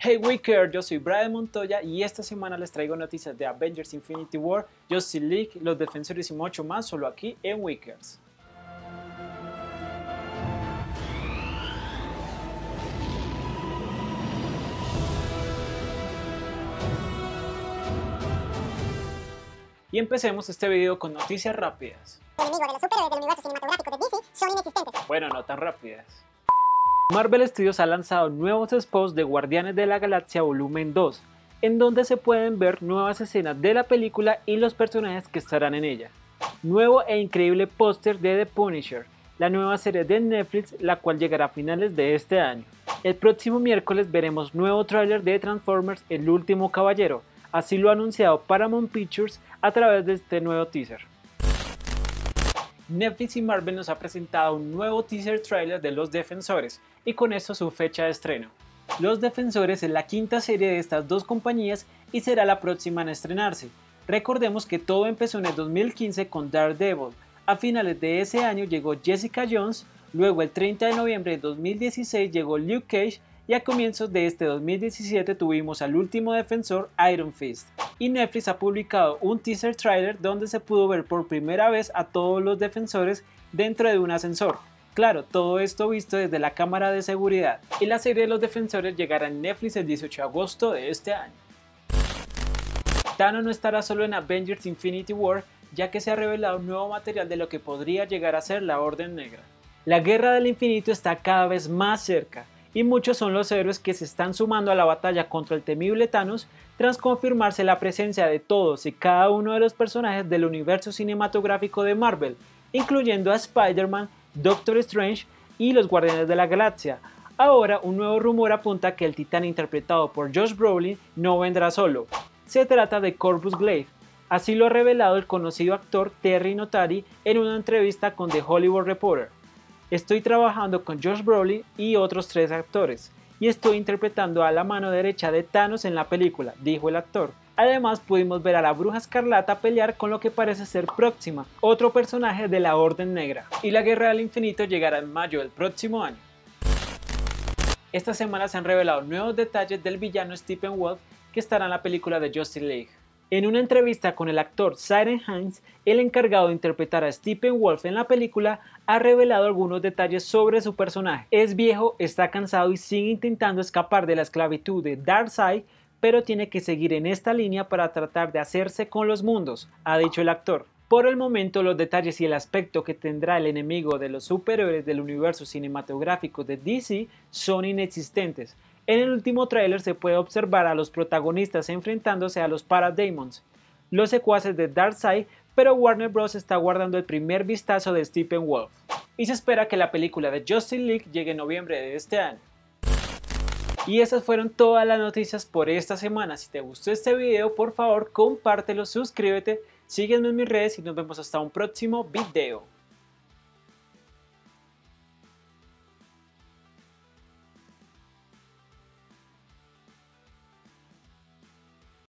Hey Wicker, yo soy Brian Montoya y esta semana les traigo noticias de Avengers Infinity War, Justice League, Los Defensores y mucho más solo aquí en Wickers. Y empecemos este video con noticias rápidas. El enemigo de los superhéroes del universo cinematográfico de DC son inexistentes. Bueno, no tan rápidas. Marvel Studios ha lanzado nuevos spots de Guardianes de la Galaxia Volumen 2, en donde se pueden ver nuevas escenas de la película y los personajes que estarán en ella. Nuevo e increíble póster de The Punisher, la nueva serie de Netflix, la cual llegará a finales de este año. El próximo miércoles veremos nuevo tráiler de Transformers El Último Caballero, así lo ha anunciado Paramount Pictures a través de este nuevo teaser. Netflix y Marvel nos ha presentado un nuevo teaser trailer de Los Defensores y con esto su fecha de estreno. Los Defensores es la quinta serie de estas dos compañías y será la próxima en estrenarse. Recordemos que todo empezó en el 2015 con Daredevil, a finales de ese año llegó Jessica Jones, luego el 30 de noviembre de 2016 llegó Luke Cage y a comienzos de este 2017 tuvimos al último defensor Iron Fist. Y Netflix ha publicado un teaser trailer donde se pudo ver por primera vez a todos los defensores dentro de un ascensor. Claro, todo esto visto desde la cámara de seguridad. Y la serie de Los Defensores llegará en Netflix el 18 de agosto de este año. Thanos no estará solo en Avengers Infinity War, ya que se ha revelado nuevo material de lo que podría llegar a ser la Orden Negra. La Guerra del Infinito está cada vez más cerca, y muchos son los héroes que se están sumando a la batalla contra el temible Thanos tras confirmarse la presencia de todos y cada uno de los personajes del universo cinematográfico de Marvel, incluyendo a Spider-Man, Doctor Strange y los Guardianes de la Galaxia. Ahora un nuevo rumor apunta que el titán interpretado por Josh Brolin no vendrá solo. Se trata de Corvus Glaive, así lo ha revelado el conocido actor Terry Notary en una entrevista con The Hollywood Reporter. Estoy trabajando con Josh Brolin y otros 3 actores, y estoy interpretando a la mano derecha de Thanos en la película, dijo el actor. Además pudimos ver a la Bruja Escarlata pelear con lo que parece ser Próxima, otro personaje de la Orden Negra. Y la Guerra del Infinito llegará en mayo del próximo año. Esta semana se han revelado nuevos detalles del villano Stephen Wolf que estará en la película de Justice League. En una entrevista con el actor Siren Hines, el encargado de interpretar a Stephen Wolf en la película, ha revelado algunos detalles sobre su personaje. Es viejo, está cansado y sigue intentando escapar de la esclavitud de Darkseid, pero tiene que seguir en esta línea para tratar de hacerse con los mundos, ha dicho el actor. Por el momento, los detalles y el aspecto que tendrá el enemigo de los superhéroes del universo cinematográfico de DC son inexistentes. En el último tráiler se puede observar a los protagonistas enfrentándose a los Parademons, los secuaces de Darkseid, pero Warner Bros. Está guardando el primer vistazo de Stephen Wolf. Y se espera que la película de Justice League llegue en noviembre de este año. Y esas fueron todas las noticias por esta semana. Si te gustó este video, por favor compártelo, suscríbete, sígueme en mis redes y nos vemos hasta un próximo video.